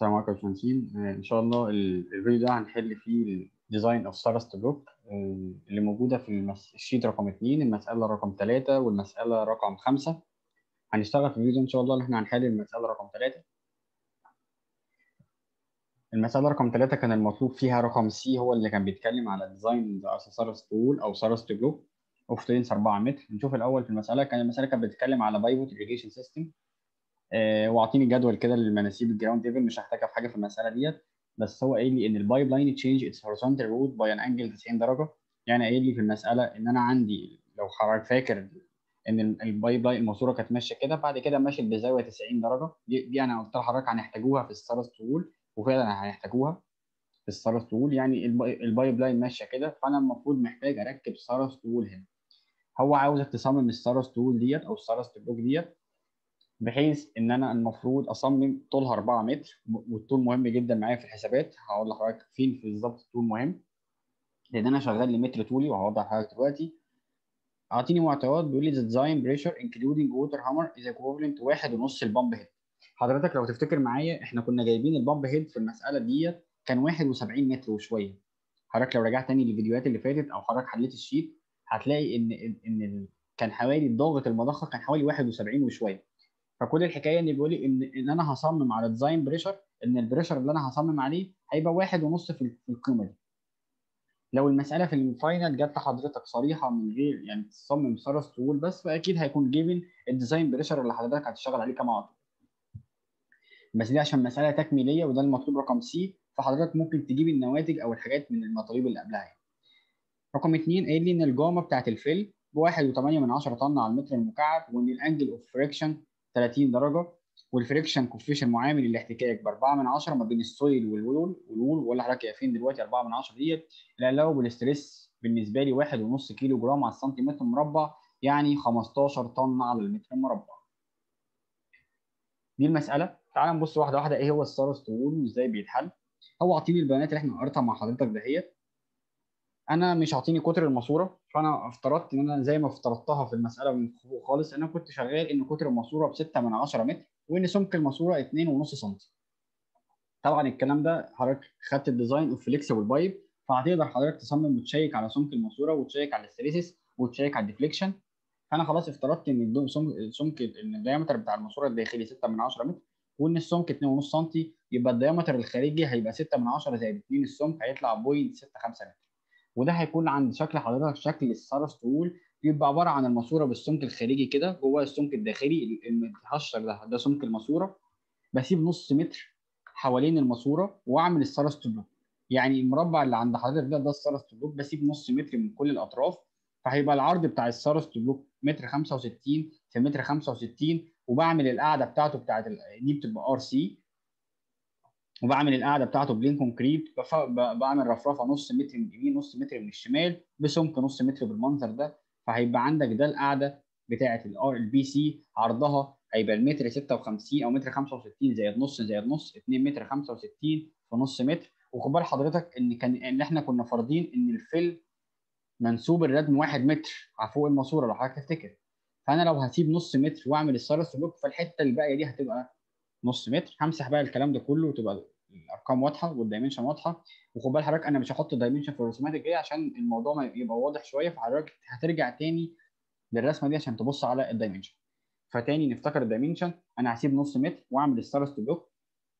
السلام عليكم يا باشمهندسين. ان شاء الله الفيديو ده هنحل فيه الديزاين اوف سارست بلوك اللي موجوده في الشيت رقم 2، المساله رقم 3 والمساله رقم 5. هنشتغل في الفيديو ان شاء الله ان احنا هنحل المساله رقم 3. المساله رقم 3 كان المطلوب فيها رقم سي، هو اللي كان بيتكلم على ديزاين سارست وول او سارست بلوك اوف تيرنس 4 متر. نشوف الاول في المساله. المساله كانت بتتكلم على بايفوت irrigation سيستم. واعطيني جدول كده للمناسيب الجراوند ليفل، مش هحتاجها في حاجه في المساله ديت. بس هو قايل لي ان البايب لاين تشينج اتس هوريزونتال رود باي ان انجل 90 درجه. يعني قايل لي في المساله ان انا عندي، لو حضرتك فاكر، ان البايب لاين الماسوره كانت ماشيه كده، بعد كده ماشيه بزاويه 90 درجه. دي انا قلت لحضرتك هنحتاجوها في السارست وول، وفعلا هنحتاجوها في السارست وول. يعني البايب لاين ماشيه كده، فانا المفروض محتاج اركب سارست وول هنا. هو عاوزك تصمم السارست وول ديت او السارست بلوك ديت، بحيث ان انا المفروض اصمم طولها 4 متر. والطول مهم جدا معايا في الحسابات. هقول لحضرتك فين بالظبط الطول مهم، لان انا شغال لمتر طولي، وهوضح لحضرتك دلوقتي. اعطيني معطيات، بيقول لي the design pressure including water hammer is equivalent to 1.5 البامب هيد. حضرتك لو تفتكر معايا، احنا كنا جايبين البامب هيد في المساله ديت كان 71 متر وشويه. حضرتك لو رجعت تاني للفيديوهات اللي فاتت او حضرتك حليت الشيت، هتلاقي كان حوالي ضغط المضخه كان حوالي 71 وشويه. فكل الحكايه ان بيقول لي ان انا هصمم على ديزاين بريشر، ان البريشر اللي انا هصمم عليه هيبقى 1.5 في القيمه دي. لو المساله في الفاينل جت لحضرتك صريحه من غير يعني تصمم سارست وول بس، فاكيد هيكون جيفن الديزاين بريشر اللي حضرتك هتشتغل عليه كما عطل. بس دي عشان مساله تكميليه، وده المطلوب رقم سي، فحضرتك ممكن تجيب النواتج او الحاجات من المطالب اللي قبلها يعني. رقم 2 قايل لي ان الجامه بتاعت الفيل ب 1.8 طن على المتر المكعب، وان الانجل اوف فريكشن 30 درجه، والفريكشن كوفيشن معامل الاحتكاك ب 4 من 10 ما بين السويل والوول ولا حضرتك شايفين دلوقتي 4 من 10 ديت. الالاوبل ستريس بالنسبه لي 1.5 كيلو جرام على السنتيمتر مربع، يعني 15 طن على المتر المربع. دي المساله. تعال نبص واحده واحده ايه هو السارست وول وازاي بيتحل. هو عاطيني البيانات اللي احنا قريتها مع حضرتك دهيت. انا مش عاطيني قطر الماسوره، فانا افترضت ان انا زي ما افترضتها في المساله من فوق خالص، انا كنت شغال ان قطر الماسوره ب 6 من 10 متر، وان سمك الماسوره 2.5 سم. طبعا الكلام ده حضرتك خدت الديزاين اوف فليكسبل بايب، فهتقدر حضرتك تصمم وتشيك على سمك الماسوره وتشيك على الستريسيس وتشيك على الديفليكشن. فانا خلاص افترضت ان سمك ان الدايمتر بتاع الماسوره الداخلي 6 من 10 متر، وان السمك 2.5 سم. يبقى الدايمتر الخارجي هيبقى 6 من 10 زائد 2 السمك، هيطلع 0.65 متر. وده هيكون عند شكل حضرتك شكل السارست وول. بيبقى عباره عن الماسوره بالسمك الخارجي كده، جوه السمك الداخلي المتهشر ده سمك الماسوره. بسيب نص متر حوالين الماسوره واعمل السارست بلوك. يعني المربع اللي عند حضرتك ده السارست بلوك، بسيب نص متر من كل الاطراف. فهيبقى العرض بتاع السارست بلوك متر 65 في متر 65. وبعمل القاعده بتاعته دي بتبقى ار سي. وبعمل القاعده بتاعته بلين كونكريت. بعمل رفرفه نص متر من اليمين نص متر من الشمال بسمك نص متر بالمنظر ده. فهيبقى عندك ده القاعده بتاعه البي سي. عرضها هيبقى المتر 56 او متر 65 زائد نص زائد نص 2 متر 65 في نص متر. وخد بال حضرتك ان احنا كنا فارضين ان الفيل منسوب الردم 1 متر فوق الماسوره لو حضرتك تفتكر. فانا لو هسيب نص متر واعمل السارس بلوك، فالحته الباقيه دي هتبقى نص متر. همسح بقى الكلام ده كله وتبقى الارقام واضحه والدايمنشن واضحه. وخد بال حضرتك انا مش هحط الدايمنشن في الرسومات الجايه عشان الموضوع ما يبقى واضح شويه، فحضرتك هترجع تاني للرسمه دي عشان تبص على الدايمنشن. فتاني نفتكر الدايمنشن. انا هسيب نص متر واعمل السارست بلوك.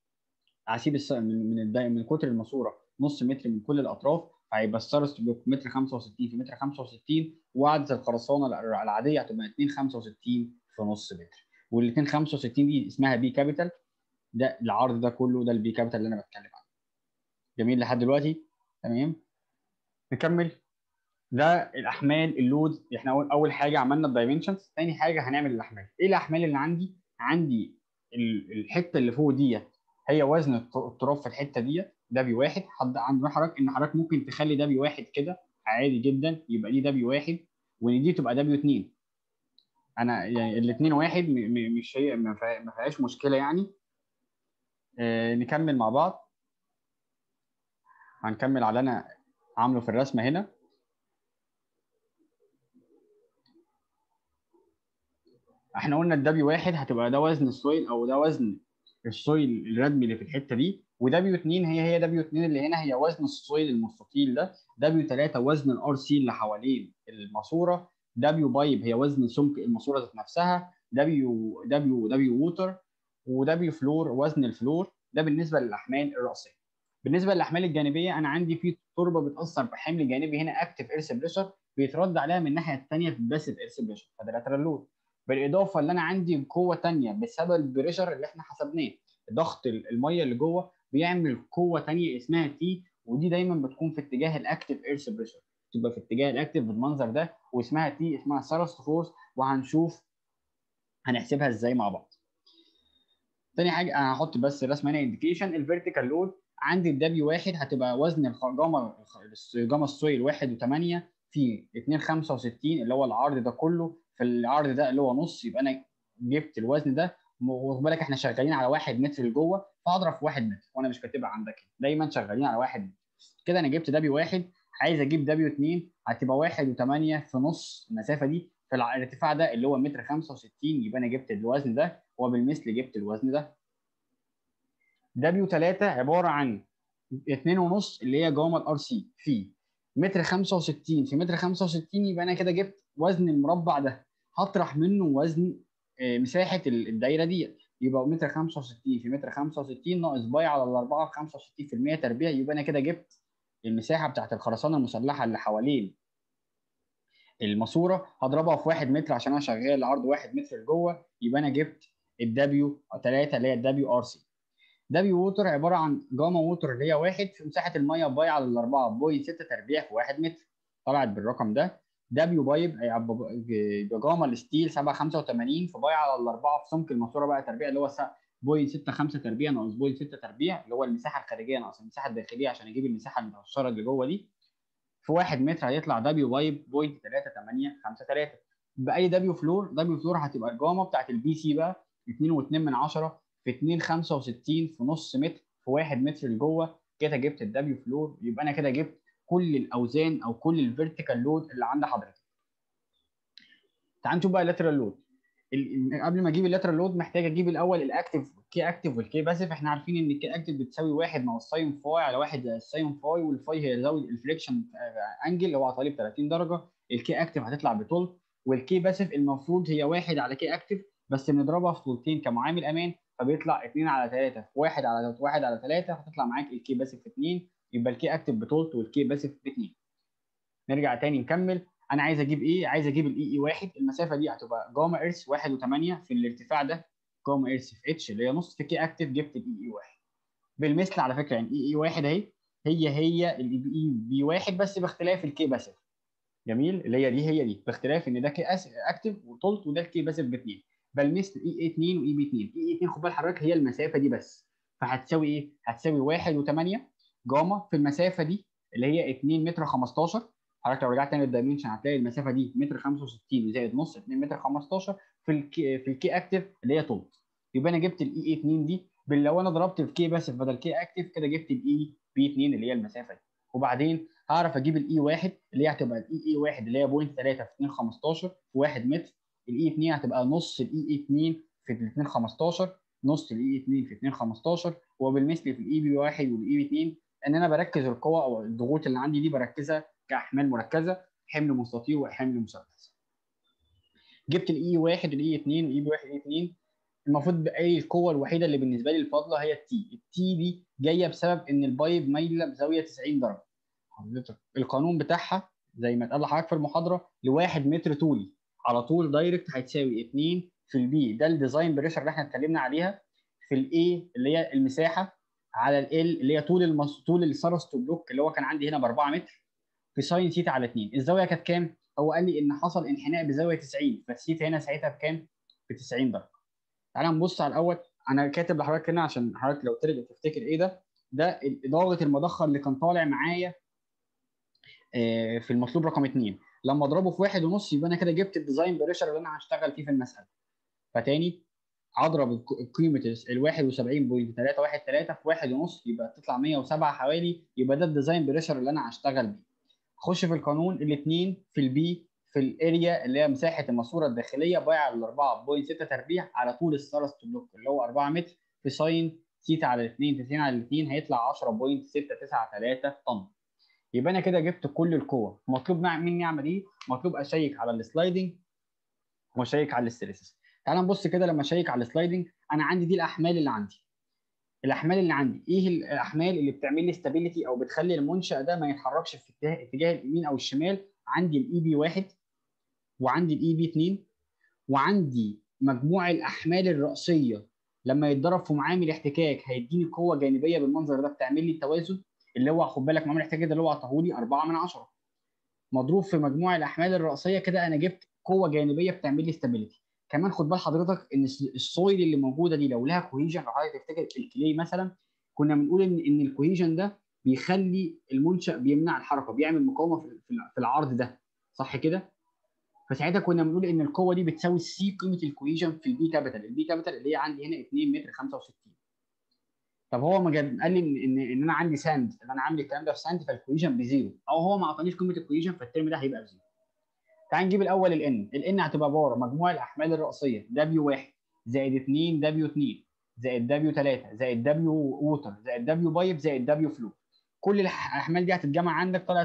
هسيب من قطر الماسوره نص متر من كل الاطراف، فهيبقى السارست بلوك متر 65 في متر 65. وعدد الخرسانه العاديه هتبقى 265 في نص متر. وال 265 دي اسمها بي كابيتال. ده العرض ده كله ده البي كابيتال اللي انا بتكلم عنه. جميل لحد دلوقتي؟ تمام. نكمل. ده الاحمال اللود. احنا اول حاجه عملنا الدايمنشنز، ثاني حاجه هنعمل الاحمال. ايه الاحمال اللي عندي الحته اللي فوق ديت هي وزن التراب في الحته ديت ده بي واحد. حد عنده حضرتك ان حضرتك ممكن تخلي ده بي واحد كده عادي جدا، يبقى دي ده بي واحد وان دي تبقى ده بي 2. انا يعني الاثنين واحد مش هي ما فيهاش مشكله يعني. نكمل مع بعض. هنكمل على انا عامله في الرسمه هنا. احنا قلنا الدبليو واحد هتبقى ده وزن السويل او ده وزن السويل الردمي اللي في الحته دي، ودبليو 2 هي دبليو 2 اللي هنا هي وزن السويل المستطيل ده، دبليو 3 وزن الار سي اللي حوالين الماسوره، دبليو بايب هي وزن سمك الماسوره ذات نفسها، دبليو ووتر، ودبليو فلور وزن الفلور. ده بالنسبه للاحمال الراسيه. بالنسبه للاحمال الجانبيه انا عندي في تربه بتاثر بحمل جانبي هنا اكتف ايرث بريشر بيترد عليها من الناحيه الثانيه في باسيف ايرث بريشر، فده لاترال لود. بالاضافه اللي انا عندي قوه ثانيه بسبب البريشر اللي احنا حسبناه، ضغط الميه اللي جوه بيعمل قوه ثانيه اسمها تي، ودي دايما بتكون في اتجاه الاكتف ايرث بريشر، تبقى في اتجاه الاكتف بالمنظر ده واسمها تي، اسمها سارست فورس، وهنشوف هنحسبها ازاي مع بعض. تاني حاجه انا هحط بس رسمه هنا انديكيشن الفيرتيكال لود. عندي الدبليو واحد هتبقى وزن الجاما السويل 1.8 في 2.65 اللي هو العرض ده كله، في العرض ده اللي هو نص، يبقى انا جبت الوزن ده. وخد بالك احنا شغالين على 1 متر لجوه، فاضرب في 1 متر وانا مش كاتبها عندك، دايما شغالين على 1 متر. كده انا جبت دبليو واحد. عايز اجيب دبليو 2 هتبقى 1.8 في نص المسافه دي في الارتفاع ده اللي هو متر 65، يبقى انا جبت الوزن ده وبالمثل جبت الوزن ده. دبليو 3 عباره عن 2.5 اللي هي جاما الار سي في متر 65 في متر 65، يبقى انا كده جبت وزن المربع ده، هطرح منه وزن مساحه الدايره دي، يبقى متر 65 في متر 65 ناقص باي على الاربعه في 65% تربيع، يبقى انا كده جبت المساحه بتاعت الخرسانه المسلحه اللي حوالين الماسوره، هضربها في 1 متر عشان انا شغال عرض 1 متر لجوه، يبقى انا جبت الدبليو 3 اللي هي الدبليو ار سي. دبليو ووتر عباره عن جاما ووتر اللي هي 1 في مساحه الميه باي على الاربعه بوينت 6 تربيع في 1 متر، طلعت بالرقم ده. دبليو بايب جاما الستيل 785 في باي على الاربعه في سمك الماسوره بقى تربيع اللي هو 0.65 تربيع ناقص 0.6 تربيع اللي هو المساحه الخارجيه ناقص المساحه الداخليه عشان اجيب المساحه المتقشره اللي جوه دي، في 1 متر هيطلع دبليو بايب 0.3853. باي دبليو فلور هتبقى الجاما بتاعت البي سي بقى 2.2 في 2.65 في نص متر في 1 متر لجوه، كده جبت الدبليو فلور، يبقى انا كده جبت كل الاوزان او كل الفيرتيكال لود اللي عند حضرتك. تعال نشوف بقى اللاترال لود. قبل ما اجيب اللاترال لود محتاج اجيب الاول الاكتف، كي اكتف والكي باسيف. احنا عارفين ان الكي اكتف بتساوي 1 ناقص ساين فاي على 1 زائد ساين فاي، والفاي هي زاويه الفليكشن انجل اللي هو على طالب 30 درجه. الكي اكتف هتطلع بطول، والكي باسيف المفروض هي 1 على كي اكتف بس بنضربها في طولتين كمعامل امان، فبيطلع 2 على 3 في 1 على 1 على 3، هتطلع معاك الكي باسيف في 2، يبقى الكي اكتف بطولت والكي باسيف ب 2. نرجع تاني نكمل. انا عايز اجيب ايه؟ عايز اجيب الاي اي واحد، المسافه دي هتبقى جاما ارث 1.8 في الارتفاع ده، جاما ارث في اتش اللي هي نص في كي اكتف، جبت الاي اي واحد. بالمثل على فكره يعني اي اي واحد اهي هي الاي بي واحد بس باختلاف الكي باسف. جميل، اللي هي دي باختلاف ان ده كي اكتف وطولت وده الكي باسف ب 2. بالمثل اي اي 2 واي بي 2، اي اي 2 خد بال حضرتك هي المسافه دي بس، فهتساوي ايه؟ هتساوي 1.8 جاما في المسافه دي اللي هي 2 متر 15. حضرتك لو رجعت تاني للدايمنشن هتلاقي المسافه دي متر 65 زائد نص 2 متر 15 في الكي اكتف اللي هي طولت، يبقى انا جبت الاي اي 2 دي. لو انا ضربت الكي باسف بدل كي اكتف كده جبت الاي بي 2 اللي هي المسافه دي. وبعدين هعرف اجيب الاي 1 اللي هي هتبقى الاي اي 1 اللي هي 0.3 في 2 15 في 1 متر، الاي 2 هتبقى نص الاي 2 في 2 15، نص الاي 2 في 2 15، وبالمثل في الاي بي 1 والاي بي 2 ان انا بركز القوى او الضغوط اللي عندي دي بركزها كاحمال مركزه، حمل مستطيل وحمل مثلث. جبت الاي 1 والاي 2 والاي بي 1 والاي 2. المفروض اي القوه الوحيده اللي بالنسبه لي الفاضله هي التي دي جايه بسبب ان البايب مايله بزاويه 90 درجه. حضرتك القانون بتاعها زي ما اتقال لحضرتك في المحاضره لواحد متر طولي على طول دايركت هتساوي 2 في البي، ده الديزاين بريشر اللي احنا اتكلمنا عليها، في الاي اللي هي المساحه على ال اللي هي طول السارست بلوك اللي هو كان عندي هنا ب 4 متر، في ساين ثيتا على 2. الزاويه كانت كام؟ هو قال لي ان حصل انحناء بزاويه 90، فالثيتا هنا ساعتها بكام؟ ب 90 درجه. تعالى نبص على الاول. انا كاتب لحضرتك هنا عشان حضرتك لو ترجع تفتكر ايه ده، ده ضغط المضخه اللي كان طالع معايا في المطلوب رقم 2. لما اضربه في 1.5 يبقى انا كده جبت الديزاين بريشر اللي انا هشتغل فيه في المساله. فتاني اضرب قيمه ال 71.313 في 1.5 يبقى تطلع 107 حوالي، يبقى ده الديزاين بريشر اللي انا هشتغل بيه. اخش في القانون الاثنين في البي في الاريا اللي هي مساحه الماسوره الداخليه باي على 4.6 تربيع على طول السارست بلوك اللي هو 4 متر في ساين ثيتا على 2 90 على 2 هيطلع 10.693 طن. يبقى انا كده جبت كل القوه. مطلوب مني اعمل ايه؟ مطلوب اشيك على السلايدنج واشيك على الاستريسز. تعال نبص كده. لما اشيك على السلايدنج انا عندي دي الاحمال اللي عندي. الاحمال اللي عندي ايه؟ الاحمال اللي بتعمل لي ستابيليتي او بتخلي المنشا ده ما يتحركش في اتجاه اليمين او الشمال. عندي الاي بي 1 وعندي الاي بي 2 وعندي مجموع الاحمال الرأسيه لما يتضرب في معامل احتكاك هيديني قوه جانبيه بالمنظر ده بتعمل لي التوازن، اللي هو خد بالك معامل الاحتكاك ده اللي هو عطاهولي 4 من 10 مضروب في مجموع الاحمال الرأسيه. كده انا جبت قوه جانبيه بتعمل لي ستابيليتي. كمان خد بال حضرتك ان السويل اللي موجوده دي لو لها كوهيجن، لو حضرتك تفتكر الكلي مثلا كنا بنقول ان الكوهيجن ده بيخلي المنشأ بيمنع الحركه، بيعمل مقاومه في العرض ده، صح كده؟ فساعتها كنا بنقول ان القوه دي بتساوي سي قيمه الكوهيجن في البي كابيتال. البي كابيتال اللي هي عندي هنا 2 متر 65. طب هو ما جاب قال لي ان انا عندي ساند، ان انا عامل الكلام ده في ساند فالكوهيجن بزيرو، او هو ما اعطانيش قيمه الكوهيجن فالترم ده هيبقى بزيرو. تعال نجيب الاول الان هتبقى عباره مجموع الاحمال الرئيسيه W1 زائد 2 W2 زائد W3 زائد W ووتر زائد W بايب زائد W فلو. كل الاحمال دي هتتجمع عندك طلعت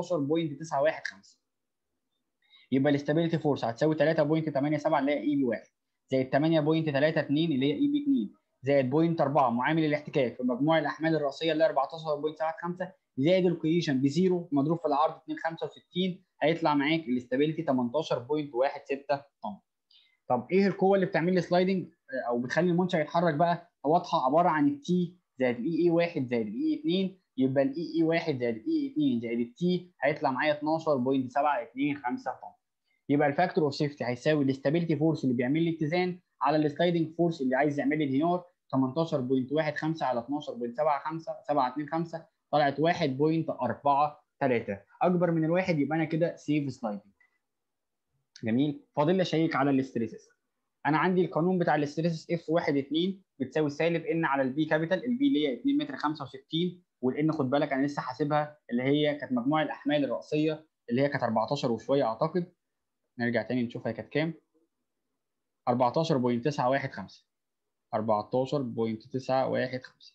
14.915. يبقى الاستابيليتي فورس هتساوي 3.87 اللي هي اي بي 1 زائد 8.32 اللي هي اي بي 2 زائد 0.4 معامل الاحتكاك في مجموع الاحمال الرئيسيه اللي هي 14.75 زائد الكويشن بزيرو مضروب في العرض 265 هيطلع معاك الاستابيليتي 18.16 طن. طب ايه القوه اللي بتعمل لي سلايدنج او بتخلي المنشا يتحرك بقى؟ واضحه، عباره عن التي زائد الاي اي 1 زائد الاي 2. يبقى الاي اي 1 زائد الاي 2 زائد التي هيطلع معايا 12.725 طن. يبقى الفاكتور اوف سيفتي هيساوي الاستابيليتي فورس اللي بيعمل لي اتزان على السلايدنج فورس اللي عايز يعمل لي انهيار 18.15 على 12.725 طلعت 1.43 اكبر من الواحد. يبقى انا كده سيف سلايدنج. جميل. فاضل لي اشيك على الاستريسز. انا عندي القانون بتاع الاستريسز اف 1 2 بتساوي سالب ان على البي كابيتال. البي اللي هي 2 متر 65 والان خد بالك انا لسه حاسبها اللي هي كانت مجموع الاحمال الرئيسيه اللي هي كانت 14 وشويه اعتقد. نرجع تاني نشوفها كانت كام. 14.915 14.915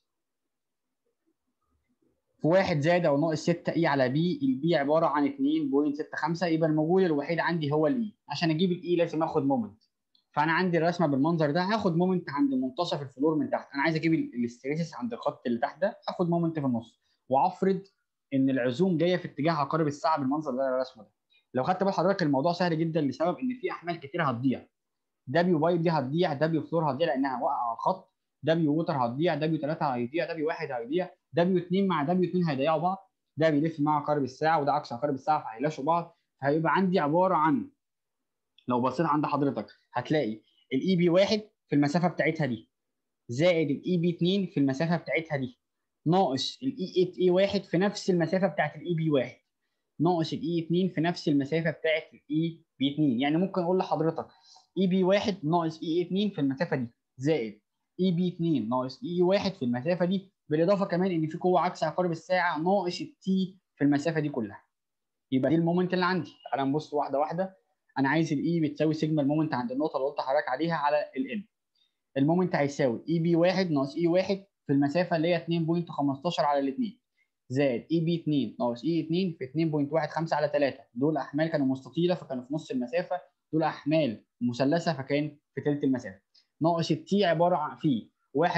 في 1 زائد او ناقص 6 اي على بي. البي عباره عن 2.65. يبقى الموجود الوحيد عندي هو الاي. عشان اجيب الاي لازم اخد مومنت. فانا عندي الرسمه بالمنظر ده. هاخد مومنت عند منتصف الفلور من تحت. انا عايز اجيب الاستريسس عند الخط اللي تحت ده. اخد مومنت في النص وافرض ان العزوم جايه في اتجاه عقارب الساعه بالمنظر اللي انا رسمه ده. لو خدت بال حضرتك الموضوع سهل جدا لسبب ان في احمال كتير هتضيع. دبليو بايب دي هتضيع، دبليو فلور هتضيع لانها واقعه على الخط، دبليو ووتر هتضيع، دبليو 3 هيضيع، دبليو 1 هيضيع، دبليو 2 مع دبليو 2 هيضيعوا بعض. ده بيلف مع عقارب الساعه وده عكس عقارب الساعه فهيلاشوا بعض. فهيبقى عندي عباره عن، لو بصيت عند حضرتك هتلاقي الاي بي 1 في المسافه بتاعتها دي زائد الاي بي 2 في المسافه بتاعتها دي ناقص الاي 8 اي 1 في نفس المسافه بتاعت الاي بي 1 ناقص الاي 2 في نفس المسافه بتاعت الاي بي 2. يعني ممكن اقول لحضرتك اي بي 1 ناقص اي 2 في المسافه دي زائد اي بي 2 ناقص اي 1 في المسافه دي، بالاضافه كمان ان في قوه عكس عقارب الساعه ناقص التي في المسافه دي كلها. يبقى دي المومنت اللي عندي. تعالى نبص واحده واحده. انا عايز الاي بتساوي سيجما المومنت عند النقطه اللي قلت لحضرتك عليها على الان. المومنت هيساوي اي بي 1 ناقص اي 1 في المسافه اللي هي 2.15 على الاثنين زائد اي بي 2 ناقص اي 2 في 2.15 على 3. دول احمال كانوا مستطيله فكانوا في نص المسافه، دول احمال مثلثه فكان في ثلث المسافه، ناقص التي عباره عن في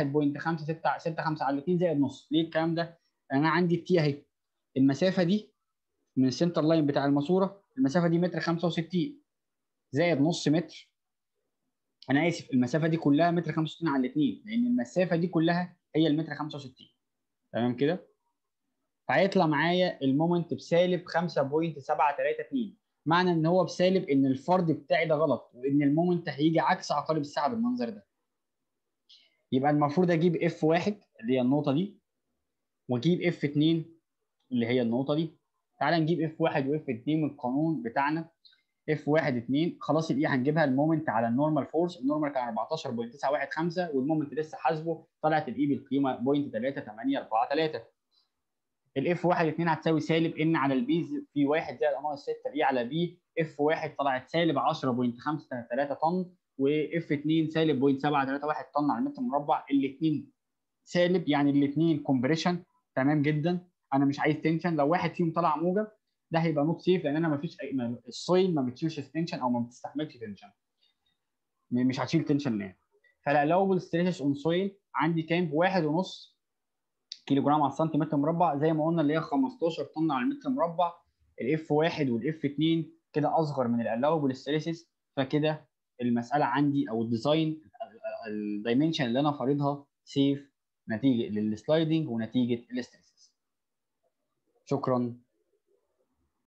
1.565 على 2 زائد نص. ليه الكلام ده؟ انا عندي التي اهي، المسافه دي من السنتر لاين بتاع الماسوره المسافه دي متر 65 زائد نص متر. انا اسف، المسافه دي كلها متر 65 على الاثنين لان المسافه دي كلها هي المتر 65. تمام كده؟ فهيطلع معايا المومنت بسالب 5.732. معنى ان هو بسالب ان الفرض بتاعي ده غلط وان المومنت هيجي عكس عقارب الساعه بالمنظر ده. يبقى المفروض اجيب اف 1 اللي هي النقطه دي واجيب اف 2 اللي هي النقطه دي. تعالى نجيب اف 1 واف 2 من القانون بتاعنا. اف 1 2 خلاص الاي هنجيبها المومنت على النورمال فورس. النورمال كان 14.915 والمومنت لسه حاسبه طلعت الاي بالقيمه 0.3843. الاف 1 2 هتساوي سالب ان على البي في 1 زائد ناقص 6 اي على بي. اف 1 طلعت سالب 10.533 طن واف 2 سالب 0.731 طن على المتر مربع، الاثنين سالب، يعني الاثنين كومبريشن. تمام جدا. انا مش عايز تنشن. لو واحد فيهم طلع موجب ده هيبقى نوت سيف، لان انا ما فيش السويل ما بتشيلش تنشن او ما بتستحملش تنشن، مش هتشيل تنشن نهائي. فالالاوبل ستريسز اون سويل عندي كام؟ 1.5 كيلو جرام على السنتيمتر مربع، زي ما قلنا اللي هي 15 طن على المتر مربع. الاف 1 والاف 2 كده اصغر من الالاوبل ستريسز، فكده المساله عندي او الديزاين الدايمنشن اللي انا فارضها سيف نتيجه للسلايدنج ونتيجه الاستريسز. شكرا.